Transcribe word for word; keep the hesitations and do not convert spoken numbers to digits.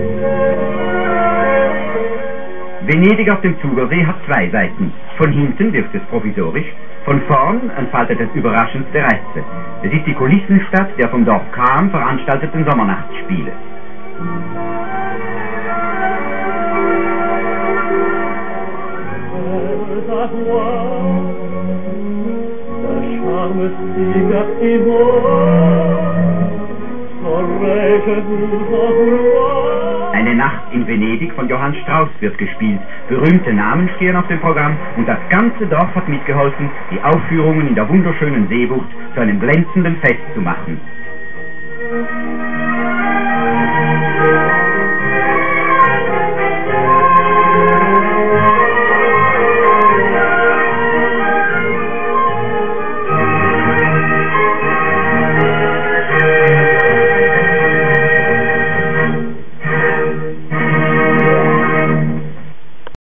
Venedig auf dem Zugersee hat zwei Seiten. Von hinten wirkt es provisorisch, von vorn entfaltet es überraschendste Reize. Es ist die Kulissenstadt der vom Dorf Cham veranstalteten Sommernachtsspiele. Eine Nacht in Venedig von Johann Strauss wird gespielt. Berühmte Namen stehen auf dem Programm und das ganze Dorf hat mitgeholfen, die Aufführungen in der wunderschönen Seebucht zu einem glänzenden Fest zu machen.